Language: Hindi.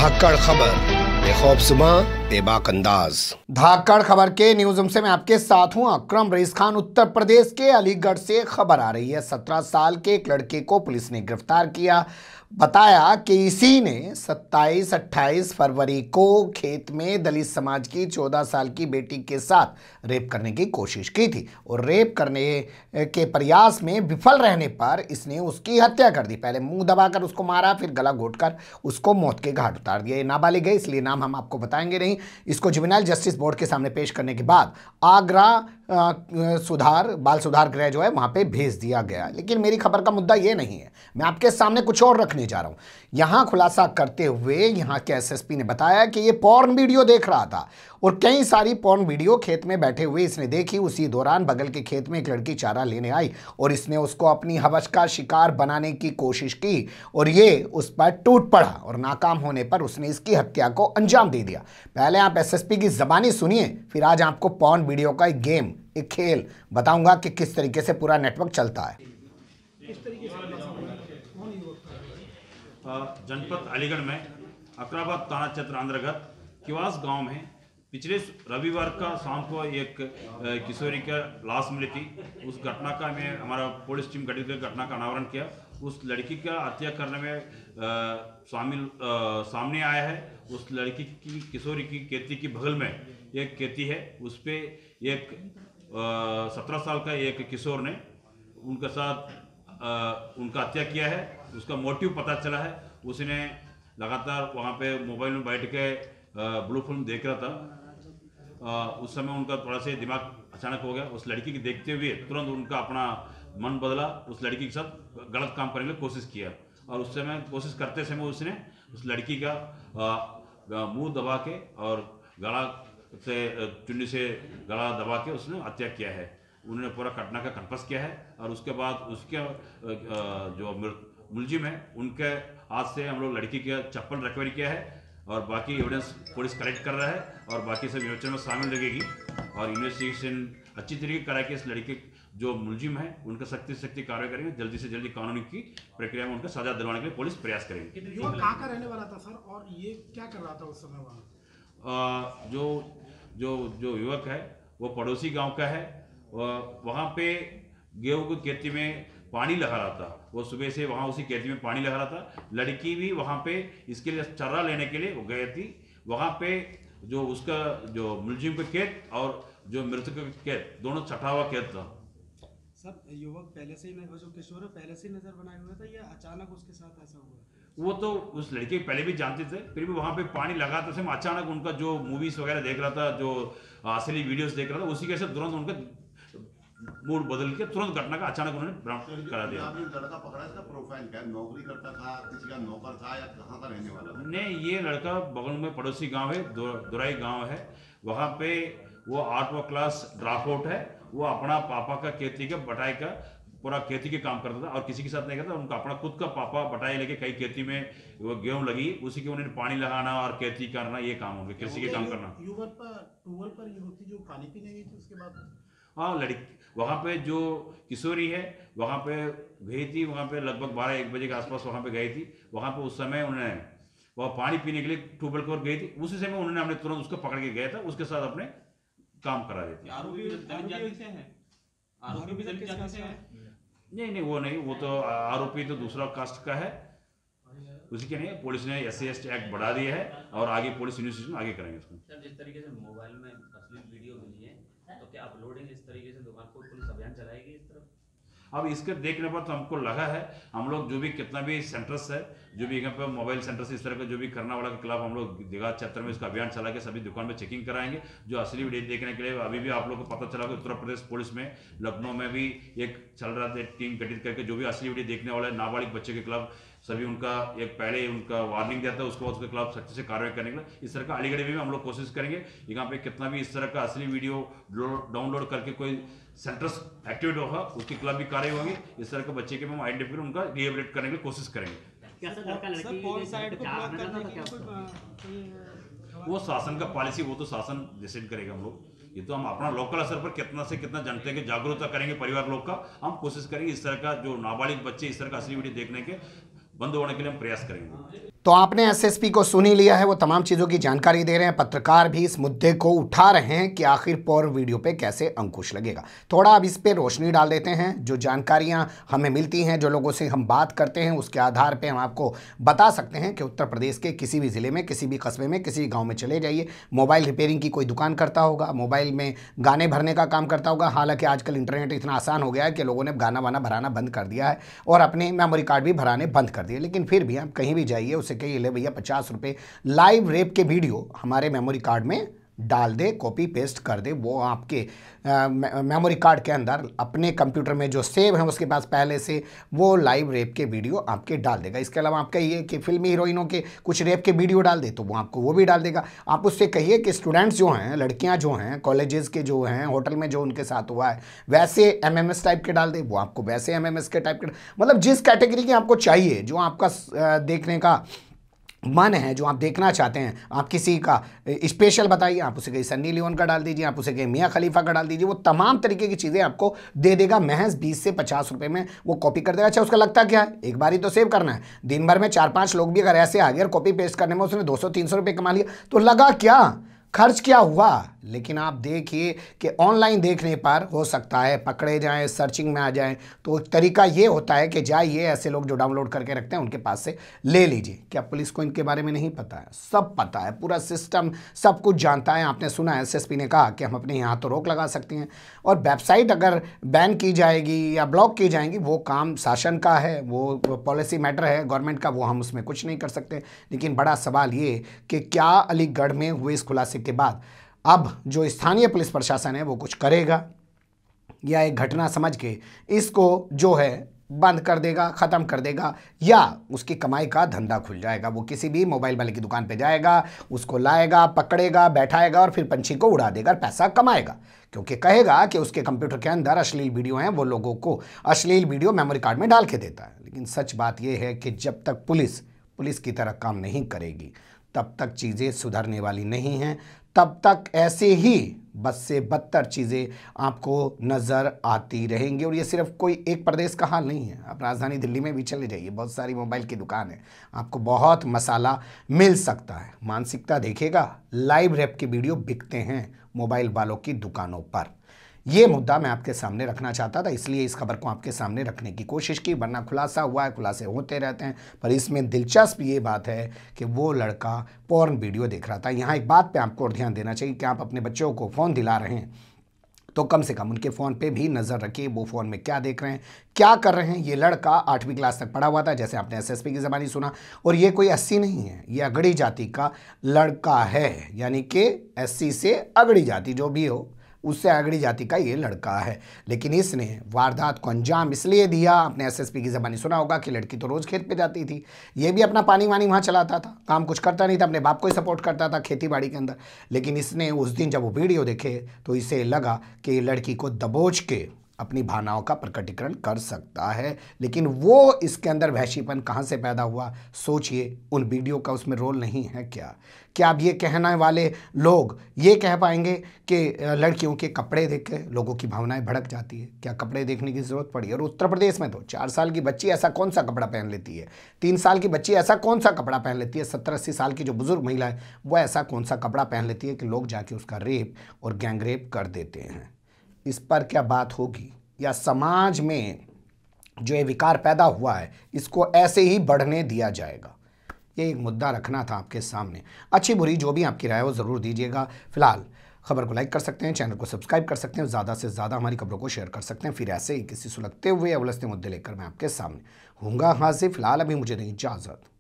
धाकड़ खबर, बेखौफ सुबह बेबाक अंदाज। धाकड़ खबर के न्यूज रूम से मैं आपके साथ हूं अकरम रईस खान। उत्तर प्रदेश के अलीगढ़ से खबर आ रही है। 17 साल के एक लड़के को पुलिस ने गिरफ्तार किया। बताया कि इसी ने 27-28 फरवरी को खेत में दलित समाज की 14 साल की बेटी के साथ रेप करने की कोशिश की थी और रेप करने के प्रयास में विफल रहने पर इसने उसकी हत्या कर दी। पहले मुंह दबाकर उसको मारा, फिर गला घोंटकर उसको मौत के घाट उतार दिया। ये नाबालिग है, इसलिए नाम हम आपको बताएंगे नहीं। इसको जुवेनाइल जस्टिस बोर्ड के सामने पेश करने के बाद आगरा बाल सुधार गृह जो है वहां पे भेज दिया गया। लेकिन मेरी खबर का मुद्दा ये नहीं है, मैं आपके सामने कुछ और रखने जा रहा हूं। यहां खुलासा करते हुए यहां के एसएसपी ने बताया कि ये पॉर्न वीडियो देख रहा था और कई सारी पॉर्न वीडियो खेत में बैठे हुए इसने देखी। उसी दौरान बगल के खेत में एक लड़की चारा लेने आई और इसने उसको अपनी हवस का शिकार बनाने की कोशिश की और ये उस पर टूट पड़ा और नाकाम होने पर उसने इसकी हत्या को अंजाम दे दिया। पहले आप एसएसपी की जबानी सुनिए, फिर आज आपको पॉर्न वीडियो का एक गेम, एक खेल बताऊंगा कि किस तरीके से पूरा नेटवर्क चलता है। जनपद अलीगढ़ में अकराबाद थाना क्षेत्र अंतर्गत किवास गांव में पिछले रविवार का शाम को एक किशोरी का लाश मिली थी। उस घटना का मैं हमारा पुलिस टीम गठित कर घटना का अनावरण किया। उस लड़की का हत्या करने में सामने आया है। उस लड़की की किशोरी की खेती की बगल में एक खेती है, उस पर एक 17 साल का एक किशोर ने उनके साथ उनका हत्या किया है। उसका मोटिव पता चला है। उसने लगातार वहाँ पे मोबाइल में बैठ के ब्लू फिल्म देख रहा था। उस समय उनका थोड़ा सा दिमाग अचानक हो गया। उस लड़की की देखते हुए तुरंत उनका अपना मन बदला, उस लड़की के साथ गलत काम करने की कोशिश किया और उस समय कोशिश करते समय उसने उस लड़की का मुंह दबा के और गला से चुन्नी से गला दबा के उसने हत्या किया है। उन्होंने पूरा घटना का कन्फर्स किया है और उसके बाद उसके जो मुलजिम है उनके हाथ से हम लोग लड़की का चप्पल रिकवरी किया है और बाकी एविडेंस पुलिस कलेक्ट कर रहा है और बाकी सब इन्वेस्टिगेशन में शामिल लगेगी और इन्वेस्टिगेशन अच्छी तरीके करा के इस लड़के जो मुलजिम है उनका सख्ती से सख्ती कार्रवाई करेंगे। जल्दी से जल्दी कानूनी की प्रक्रिया में उनका सजा दिलवाने के लिए पुलिस प्रयास करेगी। युवक कहाँ का रहने वाला था सर और ये क्या कर रहा था उस समय वहाँ? जो युवक है वो पड़ोसी गांव का है। वहाँ पे गेहूं की खेती में पानी लगा रहा था। वो सुबह से वहाँ उसी खेती में पानी लगा रहा था। लड़की भी वहाँ पे इसके लिए चारा लेने के लिए वो गई थी। वहाँ पे जो उसका जो मुलजिम का खेत और जो मृतक का खेत दोनों छठा हुआ खेत था। सर युवक पहले से ही जो किशोर पहले से ही नजर बनाए हुए था या अचानक उसके साथ ऐसा हुआ? वो तो उस लड़के पहले भी जानते थे, फिर भी वहाँ पे पानी लगाते समय अचानक उनका जो मूवीज वगैरह देख रहा था, जो असली वीडियोस देख रहा था, उसी के साथ तुरंत उनका मूड बदल के तुरंत घटना का अचानक उन्होंने बरामद करा दिया। आपने लड़का पकड़ा, इसका प्रोफाइल क्या, नौकरी करता था, किसी का नौकर था या कहाँ का रहने वाला था? नहीं, ये लड़का बगल में पड़ोसी गांव है, दुराई गांव है। वहाँ पे वो 8वां क्लास ड्रॉप आउट है। वो अपना पापा का खेती का बटाई का पूरा खेती के काम करता था और किसी के साथ नहीं करता। उनका अपना खुद का पापा बटाई लेके कई खेती में वो गेहूं लगी, उसी के उन्हें पानी लगाना और खेती करना, ये काम हो गया, कृषि के काम करना। युवक पर टूवल पर युवती जो पानी पीने गई थी उसके बाद हाँ, लड़की वहाँ पे जो किशोरी है वहाँ पे गई थी। वहाँ पे लगभग 12-1 बजे के आसपास वहाँ पे गई थी। वहाँ पे उस समय उन्होंने वह पानी पीने के लिए ट्यूबवेल की ओर गई थी। उसी समय उन्होंने हमने तुरंत उसको पकड़ के गया था, उसके साथ अपने काम करा देती। नहीं, वो नहीं, वो तो आरोपी तो दूसरा कास्ट का है, उसी के नहीं। पुलिस ने SC/ST एक्ट बढ़ा दिया है और आगे पुलिस इन्वेस्टिगेशन आगे करेंगे उसको। सर, जिस तरीके से मोबाइल में अश्लील वीडियो मिली है तो क्या अपलोडिंग इस तरीके से दुकान को पुलिस अभियान चलाएगी इस तरफ? अब इसके देखने पर तो हमको लगा है, हम लोग जो भी कितना भी सेंटर्स है, जो भी यहाँ पे मोबाइल सेंटर्स इस तरह का जो भी करने वाला के खिलाफ हम लोग देहात क्षेत्र में इसका अभियान चला के सभी दुकान में चेकिंग कराएंगे। जो असली वीडियो देखने के लिए अभी भी आप लोग को पता चला कि उत्तर प्रदेश पुलिस में लखनऊ में भी एक चल रहा था, टीम गठित करके जो भी असली वीडियो देखने वाला है नाबालिग बच्चे के खिलाफ सभी उनका एक पहले उनका वार्निंग दिया था, उसके बाद उसके खिलाफ सख्ती से कार्रवाई करने के लिए इस तरह का अलीगढ़ में भी हम लोग कोशिश करेंगे। यहाँ पे कितना भी इस तरह का असली वीडियो डाउनलोड करके कोई सेंटर्स एक्टिवेट होगा उसके खिलाफ भी कार्रवाई होगी। इस तरह के बच्चे के हम आइडेंटिफाई उनका रिहेबिलिट करने की कोशिश करेंगे। वो शासन का पॉलिसी, वो तो शासन डिसाइड करेगा। हम लोग ये तो हम अपना लोकल स्तर पर कितना से कितना जनता की जागरूकता करेंगे, परिवार लोग का हम कोशिश करेंगे। इस तरह का जो नाबालिग बच्चे इस तरह का असली वीडियो देखने के बंद होने के लिए हम प्रयास करेंगे। तो आपने एसएसपी को सुन ही लिया है, वो तमाम चीज़ों की जानकारी दे रहे हैं। पत्रकार भी इस मुद्दे को उठा रहे हैं कि आखिर पोर्न वीडियो पे कैसे अंकुश लगेगा। थोड़ा अब इस पे रोशनी डाल देते हैं। जो जानकारियां हमें मिलती हैं, जो लोगों से हम बात करते हैं, उसके आधार पे हम आपको बता सकते हैं कि उत्तर प्रदेश के किसी भी ज़िले में, किसी भी कस्बे में, किसी गाँव में चले जाइए, मोबाइल रिपेयरिंग की कोई दुकान करता होगा, मोबाइल में गाने भरने का काम करता होगा। हालाँकि आजकल इंटरनेट इतना आसान हो गया है कि लोगों ने गाना वाना भराना बंद कर दिया है और अपने मेमोरी कार्ड भी भराने बंद कर दिए। लेकिन फिर भी आप कहीं भी जाइए, उसे कहिए ले भैया 50 रुपये लाइव रेप के वीडियो हमारे मेमोरी कार्ड में डाल दे, कॉपी पेस्ट कर दे। वो आपके मेमोरी कार्ड के अंदर अपने कंप्यूटर में जो सेव है उसके पास पहले से वो लाइव रेप के वीडियो आपके डाल देगा। इसके अलावा आप कहिए कि फिल्मी हीरोइनों के कुछ रेप के वीडियो डाल दे तो वो आपको वो भी डाल देगा। आप उससे कहिए कि स्टूडेंट्स जो हैं, लड़कियां जो हैं, कॉलेजेस के जो हैं, होटल में जो उनके साथ हुआ है वैसे एमएमएस टाइप के डाल दे, वो आपको वैसे एमएमएस के टाइप के, मतलब जिस कैटेगरी के आपको चाहिए, जो आपका देखने का मन है, जो आप देखना चाहते हैं, आप किसी का स्पेशल बताइए, आप उसे कहीं सन्नी लियोन का डाल दीजिए, आप उसे कहीं मियाँ खलीफा का डाल दीजिए, वो तमाम तरीके की चीज़ें आपको दे देगा। महज 20 से 50 रुपये में वो कॉपी कर देगा। अच्छा, उसका लगता क्या है, एक बार ही तो सेव करना है। दिन भर में 4-5 लोग भी अगर ऐसे आ गए और कॉपी पेस्ट करने में उसने 200-300 रुपये कमा लिया तो लगा क्या, खर्च क्या हुआ। लेकिन आप देखिए कि ऑनलाइन देखने पर हो सकता है पकड़े जाएं, सर्चिंग में आ जाएं, तो तरीका ये होता है कि जाइए ऐसे लोग जो डाउनलोड करके रखते हैं उनके पास से ले लीजिए। क्या पुलिस को इनके बारे में नहीं पता है? सब पता है, पूरा सिस्टम सब कुछ जानता है। आपने सुना है एसएसपी ने कहा कि हम अपने यहाँ तो रोक लगा सकते हैं, और वेबसाइट अगर बैन की जाएगी या ब्लॉक की जाएंगी वो काम शासन का है, वो पॉलिसी मैटर है गवर्नमेंट का, वो हम उसमें कुछ नहीं कर सकते। लेकिन बड़ा सवाल ये कि क्या अलीगढ़ में हुए इस खुलासे के बाद अब जो स्थानीय पुलिस प्रशासन है वो कुछ करेगा, या एक घटना समझ के इसको जो है बंद कर देगा, ख़त्म कर देगा, या उसकी कमाई का धंधा खुल जाएगा। वो किसी भी मोबाइल वाले की दुकान पे जाएगा, उसको लाएगा, पकड़ेगा, बैठाएगा और फिर पंछी को उड़ा देगा और पैसा कमाएगा, क्योंकि कहेगा कि उसके कंप्यूटर के अंदर अश्लील वीडियो हैं, वो लोगों को अश्लील वीडियो मेमोरी कार्ड में डाल के देता है। लेकिन सच बात यह है कि जब तक पुलिस की तरह काम नहीं करेगी तब तक चीज़ें सुधरने वाली नहीं हैं, तब तक ऐसे ही बद से बदतर चीज़ें आपको नज़र आती रहेंगी। और ये सिर्फ कोई एक प्रदेश का हाल नहीं है। आप राजधानी दिल्ली में भी चले जाइए, बहुत सारी मोबाइल की दुकान है, आपको बहुत मसाला मिल सकता है। मानसिकता देखिएगा, लाइव रेप के वीडियो बिकते हैं मोबाइल वालों की दुकानों पर। ये मुद्दा मैं आपके सामने रखना चाहता था, इसलिए इस खबर को आपके सामने रखने की कोशिश की, वरना खुलासा हुआ है, खुलासे होते रहते हैं। पर इसमें दिलचस्प ये बात है कि वो लड़का पोर्न वीडियो देख रहा था। यहाँ एक बात पे आपको और ध्यान देना चाहिए कि आप अपने बच्चों को फ़ोन दिला रहे हैं तो कम से कम उनके फ़ोन पे भी नज़र रखिए, वो फ़ोन में क्या देख रहे हैं, क्या कर रहे हैं। ये लड़का 8वीं क्लास तक पढ़ा हुआ था, जैसे आपने एसएसपी की ज़बानी सुना, और ये कोई एससी नहीं है, ये अगड़ी जाति का लड़का है, यानी कि एससी से अगड़ी जाति जो भी हो उससे अगड़ी जाति का ये लड़का है। लेकिन इसने वारदात को अंजाम इसलिए दिया, आपने एसएसपी की ज़बानी सुना होगा कि लड़की तो रोज़ खेत पे जाती थी, ये भी अपना पानी वानी वहाँ चलाता था, काम कुछ करता नहीं था, अपने बाप को ही सपोर्ट करता था खेती बाड़ी के अंदर। लेकिन इसने उस दिन जब वो वीडियो देखे तो इसे लगा कि लड़की को दबोच के अपनी भावनाओं का प्रकटीकरण कर सकता है। लेकिन वो इसके अंदर वहशीपन कहाँ से पैदा हुआ, सोचिए। उन वीडियो का उसमें रोल नहीं है क्या? क्या अब ये कहने वाले लोग ये कह पाएंगे कि लड़कियों के कपड़े देख के लोगों की भावनाएं भड़क जाती है? क्या कपड़े देखने की ज़रूरत पड़ी? और उत्तर प्रदेश में तो 4 साल की बच्ची ऐसा कौन सा कपड़ा पहन लेती है, 3 साल की बच्ची ऐसा कौन सा कपड़ा पहन लेती है, 70-80 साल की जो बुजुर्ग महिला है वो ऐसा कौन सा कपड़ा पहन लेती है कि लोग जाके उसका रेप और गैंग रेप कर देते हैं? इस पर क्या बात होगी, या समाज में जो ये विकार पैदा हुआ है इसको ऐसे ही बढ़ने दिया जाएगा? ये एक मुद्दा रखना था आपके सामने। अच्छी बुरी जो भी आपकी राय है वो ज़रूर दीजिएगा। फिलहाल खबर को लाइक कर सकते हैं, चैनल को सब्सक्राइब कर सकते हैं, ज़्यादा से ज़्यादा हमारी खबरों को शेयर कर सकते हैं। फिर ऐसे ही किसी सुलगते हुए या उलझते मुद्दे लेकर मैं आपके सामने हूँगा हाजिर। फिलहाल अभी मुझे दें इजाज़त।